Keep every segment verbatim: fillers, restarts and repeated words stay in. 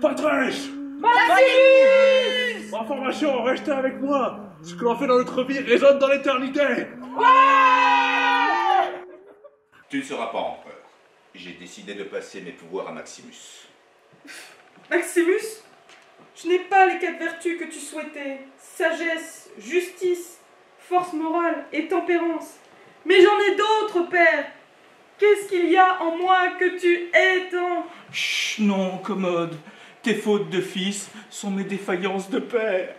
Patrice! Maximus! Information, restez avec moi! Ce que l'on fait dans notre vie résonne dans l'éternité! Ouais! Tu ne seras pas empereur. J'ai décidé de passer mes pouvoirs à Maximus. Maximus, je n'ai pas les quatre vertus que tu souhaitais. Sagesse, justice, force morale et tempérance. Mais j'en ai d'autres, père. Qu'est-ce qu'il y a en moi que tu hais tant? Chut, non, commode. Tes fautes de fils sont mes défaillances de père.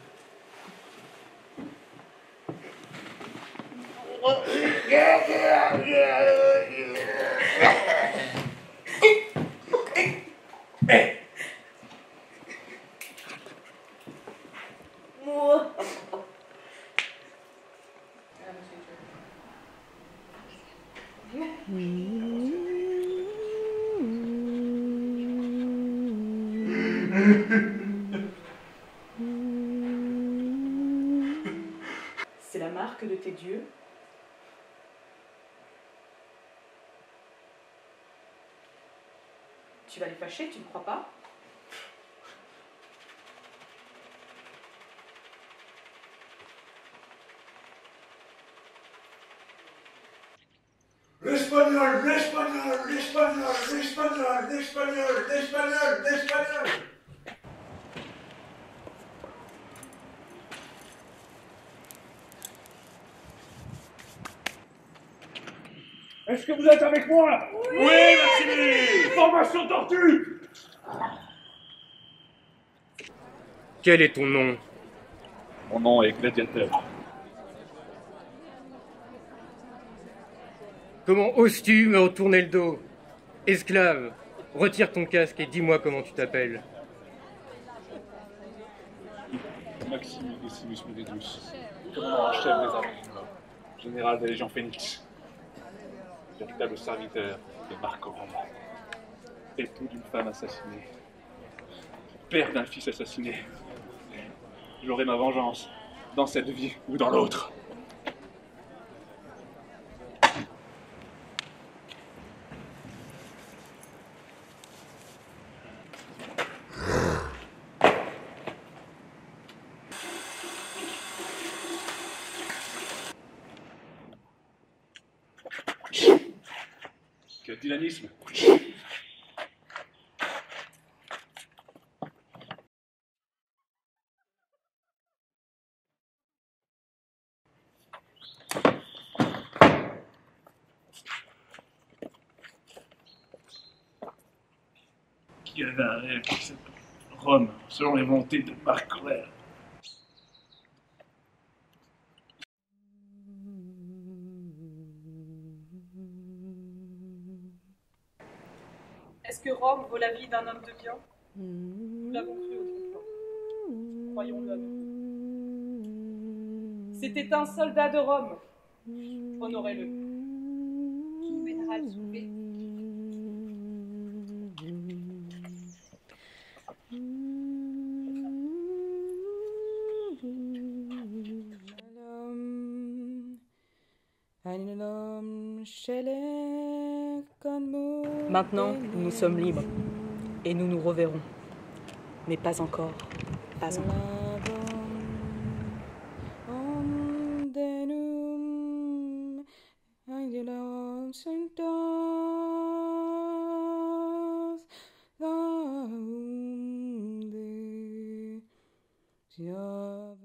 Moi. C'est la marque de tes dieux. Tu vas les fâcher, tu ne crois pas? L'espagnol, l'espagnol, l'espagnol, l'espagnol, l'espagnol, l'espagnol, l'espagnol! Est-ce que vous êtes avec moi? Oui, Maximus! Formation tortue! Quel est ton nom? Mon nom est Gladiateur. Comment oses-tu me retourner le dos? Esclave, retire ton casque et dis-moi comment tu t'appelles. Maximus Decimus Meridius, commandant en chef des armées du Nord, général de la Légion Phénix, véritable serviteur de Marc Aurèle, époux d'une femme assassinée, père d'un fils assassiné. J'aurai ma vengeance dans cette vie ou dans l'autre. Quel dynamisme! Qui avait un rêve qui s'appelait Rome, selon les volontés de Marc Aurèle. Est-ce que Rome vaut la vie d'un homme de bien? Nous l'avons cru autrefois. Croyons-le à nouveau. C'était un soldat de Rome. Honorez-le. Qui nous mènera à le soulever. Maintenant, nous sommes libres. Et nous nous reverrons. Mais pas encore. Pas encore. Yeah.